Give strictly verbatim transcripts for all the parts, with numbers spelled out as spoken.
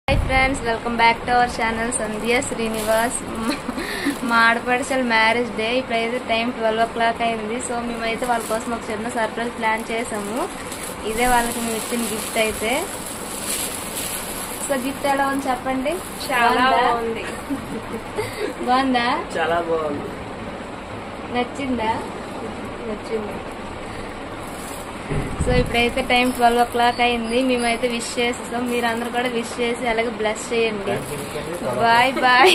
Hi friends, welcome back to our channel Sandhya Srinivas. మా ఆడపడుచల marriage day ఇప్పుడైతే time twelve o'clock అయింది. So మేమైతే వాళ్ళ కోసం ఒక చిన్న సర్ప్రైజ్ ప్లాన్ చేసాము. ఇదే వాళ్ళకి మేము ఇచ్చిన గిఫ్ట్ అయితే. సో గిఫ్ట్ ఎలా ఉంది చెప్పండి? చాలా బాగుంది. బాగుందా? చాలా బాగుంది. నచ్చిందా? నచ్చింది. సో ఇప్పుడైతే టైం ట్వెల్వ్ ఓ క్లాక్ అయింది. మేమైతే విష్ చేస్తాం, మీరు అందరు కూడా విష్ చేసి అలాగే బ్లెస్ చేయండి. Bye bye.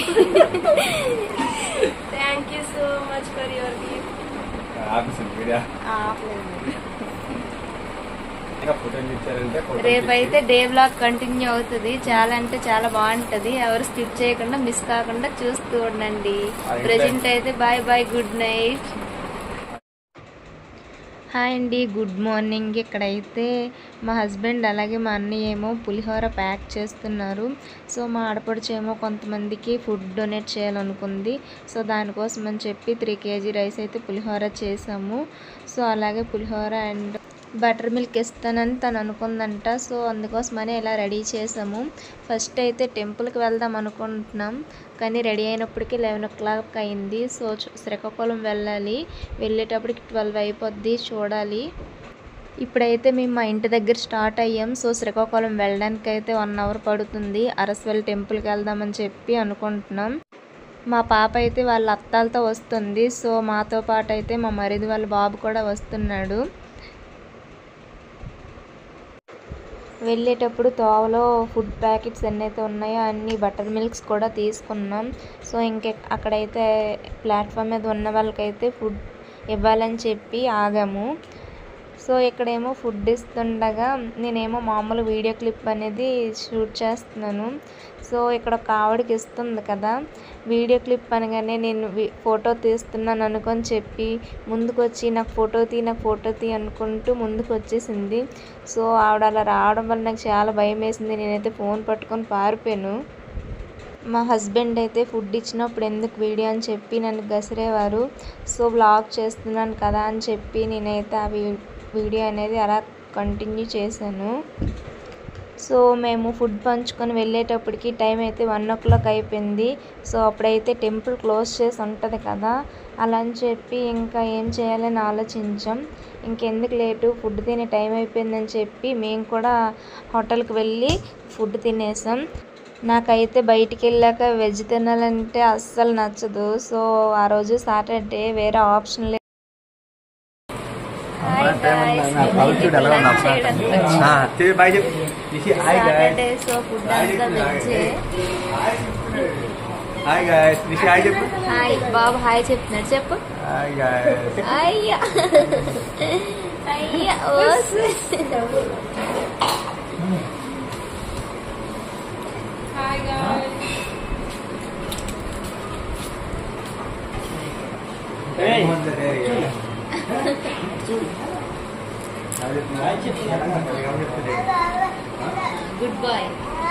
Thank you so much for your gift. రేపైతే డే బ్లాగ్ కంటిన్యూ అవుతుంది. చాలా అంటే చాలా బాగుంటది. ఎవరు స్కిప్ చేయకుండా మిస్ కాకుండా చూస్తూ ఉండండి. ప్రెజెంట్ అయితే bye bye, good night. Hi అండి, గుడ్ మార్నింగ్. ఇక్కడైతే మా హస్బెండ్ అలాగే మా అన్నయ్య ఏమో పులిహోర ప్యాక్ చేస్తున్నారు. సో మా ఆడపడుచు ఏమో కొంతమందికి ఫుడ్ డొనేట్ చేయాలనుకుంది. సో దానికోసం అని చెప్పి త్రీ కేజీ రైస్ అయితే పులిహోర చేసాము. సో అలాగే పులిహోర అండ్ బటర్ మిల్క్ ఇస్తానని తను అనుకుందంట. సో అందుకోసమని ఇలా రెడీ చేసాము. ఫస్ట్ అయితే టెంపుల్కి వెళ్దాం అనుకుంటున్నాం, కానీ రెడీ అయినప్పటికీ లెవెన్ ఓ క్లాక్ అయింది. సో శ్రీకాకుళం వెళ్ళాలి, వెళ్ళేటప్పటికి ట్వెల్వ్ అయిపోద్ది, చూడాలి. ఇప్పుడైతే మేము మా ఇంటి దగ్గర స్టార్ట్ అయ్యాం. సో శ్రీకాకుళం వెళ్ళడానికి అయితే వన్ అవర్ పడుతుంది. అరసవెల్ టెంపుల్కి వెళ్దామని చెప్పి అనుకుంటున్నాం. మా పాప అయితే వాళ్ళ అత్తాలతో వస్తుంది. సో మాతో పాటు అయితే మా మరిది వాళ్ళ బాబు కూడా వస్తున్నాడు. వెళ్ళేటప్పుడు తోవలో ఫుడ్ ప్యాకెట్స్ ఎన్నైతే ఉన్నాయో అన్ని బటర్ మిల్క్స్ కూడా తీసుకున్నాం. సో ఇంక అక్కడైతే ప్లాట్ఫామ్ మీద ఉన్న వాళ్ళకైతే ఫుడ్ ఇవ్వాలని చెప్పి ఆగాము. సో ఇక్కడేమో ఫుడ్ ఇస్తుండగా నేనేమో మామూలు వీడియో క్లిప్ అనేది షూట్ చేస్తున్నాను. సో ఇక్కడ ఒక ఆవిడకి ఇస్తుంది కదా వీడియో క్లిప్ అనగానే నేను ఫోటో తీస్తున్నాను అనుకొని చెప్పి ముందుకు వచ్చి నాకు ఫోటో తీ నాకు ఫోటో తీ అనుకుంటూ ముందుకు వచ్చేసింది. సో ఆవిడ అలా రావడం వల్ల నాకు చాలా భయం వేసింది. నేనైతే ఫోన్ పట్టుకొని పారిపోయాను. మా హస్బెండ్ అయితే ఫుడ్ ఇచ్చినప్పుడు ఎందుకు వీడియో అని చెప్పి నన్ను గసిరేవారు. సో వ్లాగ్ చేస్తున్నాను కదా అని చెప్పి నేనైతే ఆ వీడియో అనేది అలా కంటిన్యూ చేశాను. సో మేము ఫుడ్ పంచుకొని వెళ్ళేటప్పటికి టైం అయితే వన్ ఓ క్లాక్ అయిపోయింది. సో అప్పుడైతే టెంపుల్ క్లోజ్ చేసి ఉంటుంది కదా, అలా అని చెప్పి ఇంకా ఏం చేయాలని ఆలోచించాం. ఇంకెందుకు లేటు, ఫుడ్ తినే టైం అయిపోయిందని చెప్పి మేము కూడా హోటల్కి వెళ్ళి ఫుడ్ తినేసాం. నాకైతే బయటికి వెళ్ళాక వెజ్ తినాలంటే అస్సలు నచ్చదు. సో ఆ రోజు సాటర్డే, వేరే ఆప్షన్ లేదు. సాటర్డే సో ఫుడ్ అంతా వెజ్జే. హాయ్ బాబు, హాయ్ చెప్తున్నాడు, చెప్పు. అయ్యా అయ్యా ఓ గుడ్ బాయ్.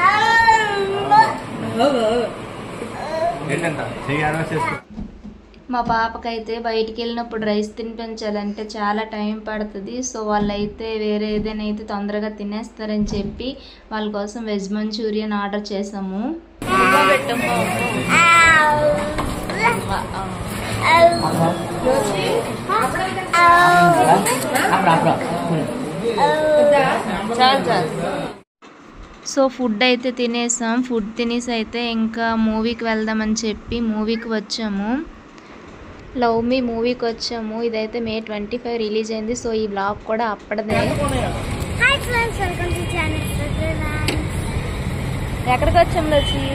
మా పాపకైతే బయటికి వెళ్ళినప్పుడు రైస్ తినిపించాలంటే చాలా టైం పడుతుంది. సో వాళ్ళైతే వేరే ఏదైనా అయితే తొందరగా తినేస్తారని చెప్పి వాళ్ళ కోసం వెజ్ మంచూరియన్ ఆర్డర్ చేసాము. సో ఫుడ్ అయితే తినేసాం. ఫుడ్ తినేసి అయితే ఇంకా మూవీకి వెళ్దామని చెప్పి మూవీకి వచ్చాము. లవ్ మీ మూవీకి వచ్చాము. ఇదైతే మే ట్వంటీ ఫైవ్ రిలీజ్ అయింది. సో ఈ బ్లాగ్ కూడా అప్పటిదే. ఎక్కడికి వచ్చాము లచ్చి?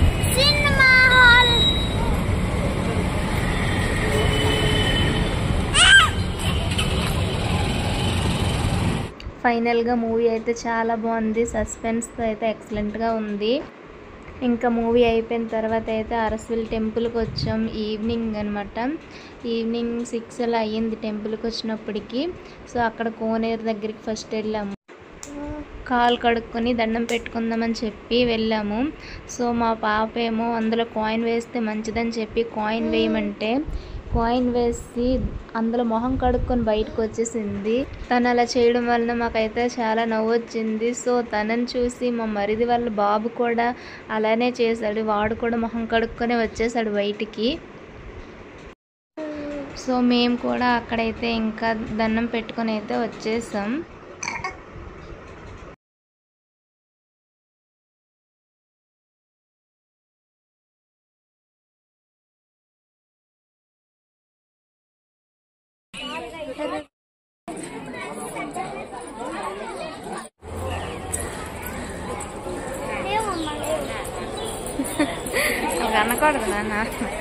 ఫైనల్గా మూవీ అయితే చాలా బాగుంది. సస్పెన్స్తో అయితే ఎక్సలెంట్గా ఉంది. ఇంకా మూవీ అయిపోయిన తర్వాత అయితే అరసవెల్ టెంపుల్కి వచ్చాం. ఈవినింగ్ అనమాట, ఈవినింగ్ సిక్స్ అలా అయ్యింది టెంపుల్కి వచ్చినప్పటికి. సో అక్కడ కోనేరు దగ్గరికి ఫస్ట్ వెళ్ళాము. కాలు కడుక్కొని దండం పెట్టుకుందామని చెప్పి వెళ్ళాము. సో మా పాప ఏమో అందులో కాయిన్ వేస్తే మంచిదని చెప్పి కాయిన్ వేయమంటే కాయిన్ వేసి అందులో మొహం కడుక్కొని బయటకు వచ్చేసింది. తను అలా చేయడం వలన మాకైతే చాలా నవ్వు వచ్చింది. సో తనని చూసి మా మరిది వాళ్ళ బాబు కూడా అలానే చేశాడు. వాడు కూడా మొహం కడుక్కొని వచ్చేసాడు బయటికి. సో మేము కూడా అక్కడైతే ఇంకా దండం పెట్టుకొని అయితే వచ్చేసాం. అనకూడదు నాన్న.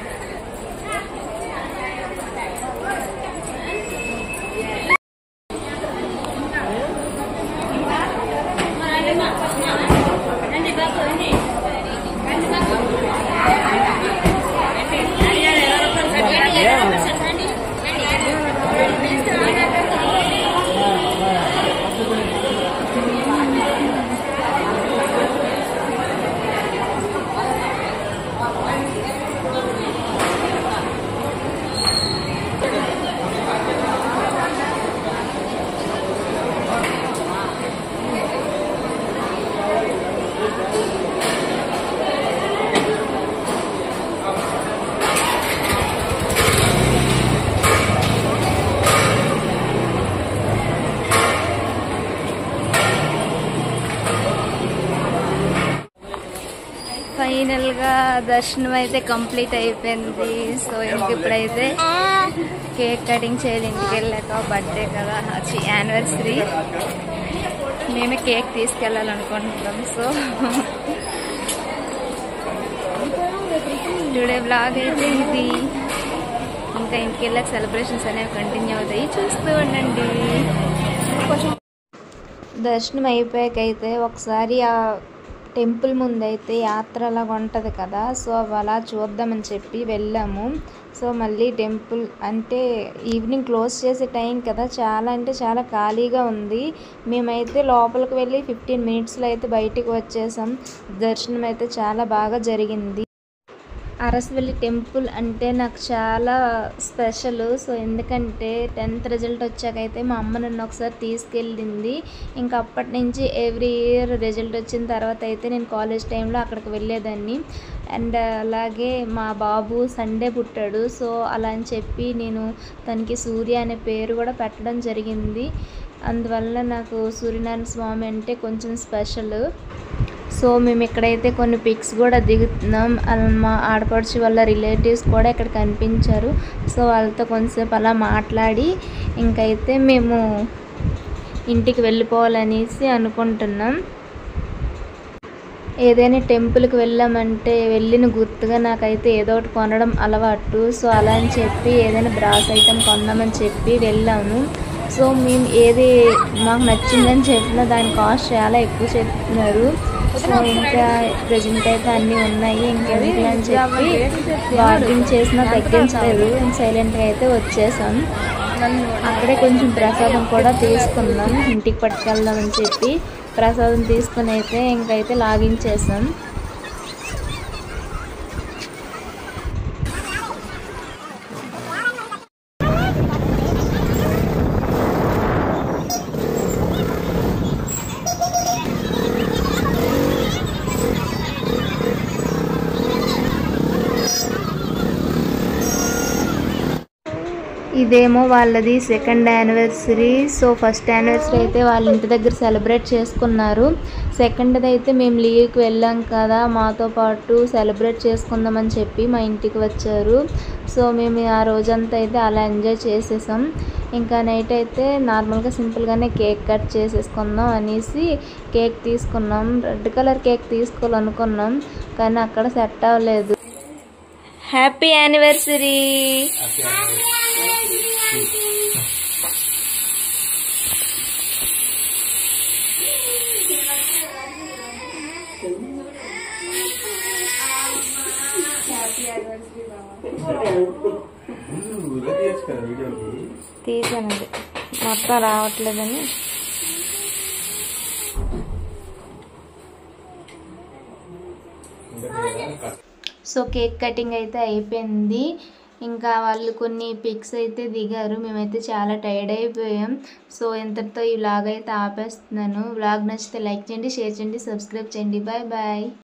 ఫైనల్ గా దర్శనం అయితే కంప్లీట్ అయిపోయింది. సో ఇంక ఇప్పుడైతే కేక్ కటింగ్ చేయాలి. ఇంటికి వెళ్ళాక బర్త్డే కదా, యానివర్సరీ, మేమే కేక్ తీసుకెళ్ళాలనుకుంటున్నాం. సో టుడే బ్లాగ్ అయితే ఇది. ఇంకా ఇంటికి వెళ్ళాక సెలబ్రేషన్స్ అనేవి కంటిన్యూ అవుతాయి, చూస్తూ ఉండండి. దర్శనం అయిపోయాకైతే ఒకసారి ఆ టెంపుల్ ముందైతే యాత్ర అలాగా ఉంటుంది కదా, సో అవి అలా చూద్దామని చెప్పి వెళ్ళాము. సో మళ్ళీ టెంపుల్ అంటే ఈవినింగ్ క్లోజ్ చేసే టైం కదా, చాలా అంటే చాలా ఖాళీగా ఉంది. మేమైతే లోపలికి వెళ్ళి ఫిఫ్టీన్ మినిట్స్లో అయితే బయటికి వచ్చేసాం. దర్శనం అయితే చాలా బాగా జరిగింది. అరసవల్లి టెంపుల్ అంటే నాకు చాలా స్పెషల్. సో ఎందుకంటే టెన్త్ రిజల్ట్ వచ్చాకైతే మా అమ్మ నన్ను ఒకసారి తీసుకెళ్ళింది. ఇంకా అప్పటి నుంచి ఎవ్రీ ఇయర్ రిజల్ట్ వచ్చిన తర్వాత అయితే నేను కాలేజ్ టైంలో అక్కడికి వెళ్ళేదాన్ని. అండ్ అలాగే మా బాబు సండే పుట్టాడు. సో అలా అని చెప్పి నేను తనకి సూర్య అనే పేరు కూడా పెట్టడం జరిగింది. అందువల్ల నాకు సూర్యనారాయణ స్వామి అంటే కొంచెం స్పెషల్. సో మేము ఇక్కడైతే కొన్ని పిక్స్ కూడా దిగుతున్నాం. మా ఆడపడుచు వాళ్ళ రిలేటివ్స్ కూడా ఇక్కడ కనిపించారు. సో వాళ్ళతో కొంచెంసేపు అలా మాట్లాడి ఇంకైతే మేము ఇంటికి వెళ్ళిపోవాలనేసి అనుకుంటున్నాం. ఏదైనా టెంపుల్కి వెళ్ళామంటే వెళ్ళిన గుర్తుగా నాకైతే ఏదో ఒకటి కొనడం అలవాటు. సో అలా అని చెప్పి ఏదైనా బ్రాస్ ఐటమ్ కొందామని చెప్పి వెళ్ళాము. సో మేము ఏది మాకు నచ్చిందని చెప్పినా దాని కాస్ట్ చాలా ఎక్కువ చెప్తున్నారు. సో ఇంకా ప్రజెంట్ అయితే అన్నీ ఉన్నాయి, ఇంకెందుకు అని చెప్పి బార్గింగ్ చేసినా తగ్గించలేదు. సైలెంట్గా అయితే వచ్చేసాం. అక్కడే కొంచెం ప్రసాదం కూడా తీసుకున్నాం, ఇంటికి పట్టుకెళ్దామని చెప్పి ప్రసాదం తీసుకుని అయితే ఇంకైతే లాగించేసాం. ఇదేమో వాళ్ళది second anniversary. So first anniversary అయితే వాళ్ళ ఇంటి దగ్గర సెలబ్రేట్ చేసుకున్నారు. సెకండ్ది అయితే మేము లీవ్కి వెళ్ళాం కదా, మాతో పాటు సెలబ్రేట్ చేసుకుందామని చెప్పి మా ఇంటికి వచ్చారు. సో మేము ఆ రోజంతా అయితే అలా ఎంజాయ్ చేసేసాం. ఇంకా నైట్ అయితే నార్మల్గా సింపుల్గానే కేక్ కట్ చేసేసుకుందాం అనేసి కేక్ తీసుకున్నాం. రెడ్ కలర్ కేక్ తీసుకోవాలనుకున్నాం కానీ అక్కడ సెట్ అవ్వలేదు. Happy anniversary. తీసానండి, మొత్తం రావట్లేదని. సో కేక్ కటింగ్ అయితే అయిపోయింది. ఇంకా వాళ్ళు కొన్ని పిక్స్ అయితే దిగారు. మేమైతే చాలా టైర్డ్ అయిపోయాం. సో ఇంతటితో ఈ వ్లాగ్ అయితే ఆపేస్తున్నాను. వ్లాగ్ నచ్చితే లైక్ చేయండి, షేర్ చేయండి, సబ్స్క్రైబ్ చేయండి. Bye bye.